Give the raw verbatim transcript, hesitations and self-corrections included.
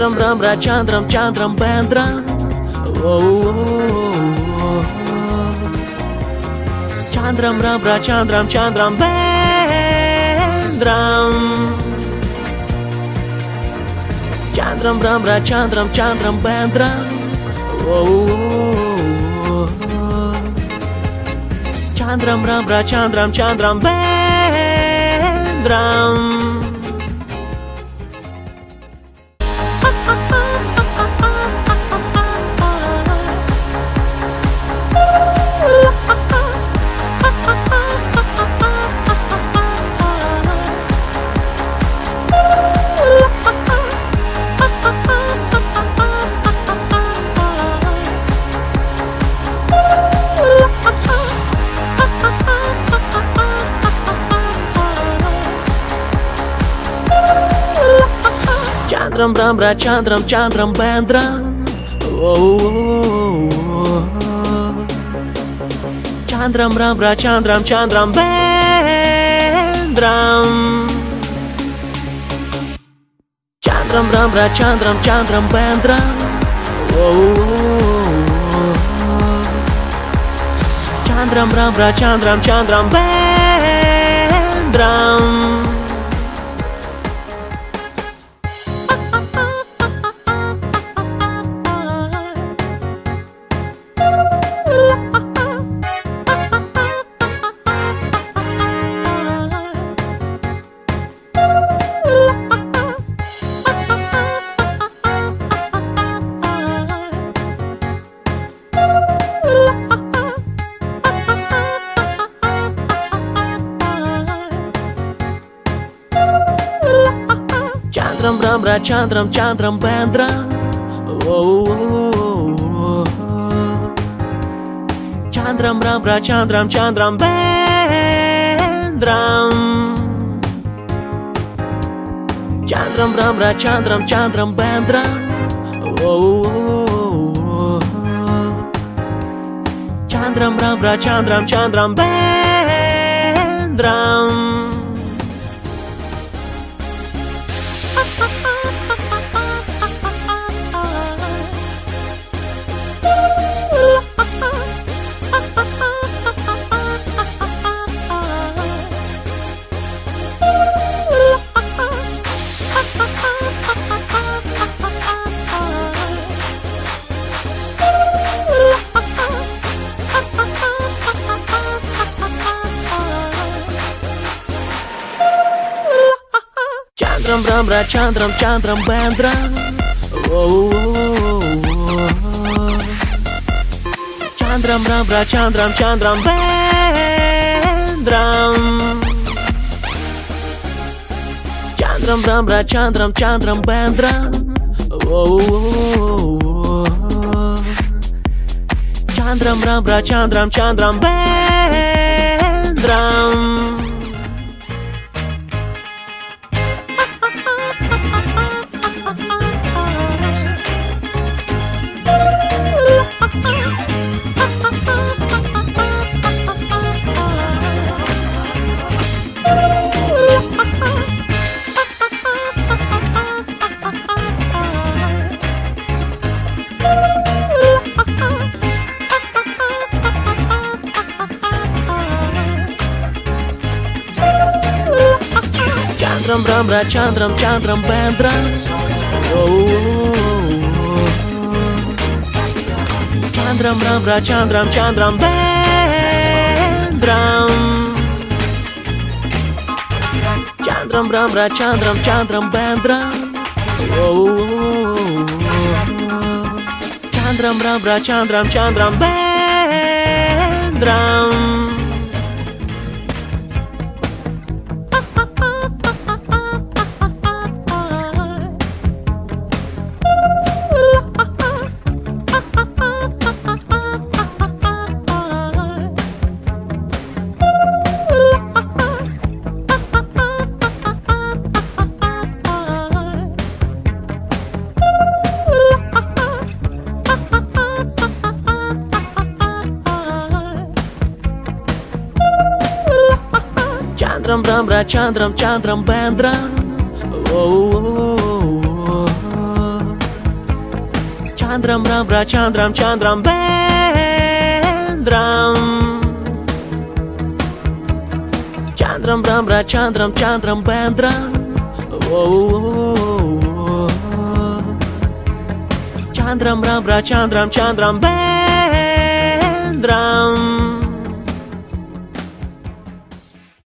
Chandram Brahma Chandram Chandram Bandra. Oh, oh, oh. Chandram Brahma Chandram Chandram Bandram. Chandram Brahma Chandram Chandram Bandra. Oh, oh, oh. Chandram Brahma Chandram Chandram Bandram. Chandram Brahma Chandram Chandram Bandra. Oh, oh, oh. Chandram Brahma Chandram Chandram Bandram. Chandram Brahma Chandram Chandram Bandra. Oh, oh, oh. Chandram Brahma Chandram Chandram Bandram. Chandram Brahma Chandram Chandram Bandra. Oh, oh, oh. Chandram Brahma Chandram Chandram Bandram. Chandram Brahma Chandram Chandram Bandra. Oh, oh, oh. Chandram Brahma Chandram Chandram Bandram. Chandram Brahma Chandram Chandram Bandra. Oh, oh, oh. Chandram Brahma Chandram Chandram Bandram. Chandram Brahma Chandram Chandram Bandra. Oh, oh, oh. Chandram Brahma Chandram Chandram Bandram. Chandram Brahma Chandram Chandram Bandra. Oh, oh, oh. Chandram Brahma Chandram Chandram Bandram. Chandram Brahma Chandram Chandram Bandra. Oh, oh, oh. Chandram Brahma Chandram Chandram Bandram. Chandram Brahma Chandram Chandram Bandra. Oh, oh, oh. Chandram Rambra Chandram Chandram Bendram Chandram Rambra Chandram Chandram Bendram oh, oh, oh, oh. Chandram Rambra Chandram Chandram Bendram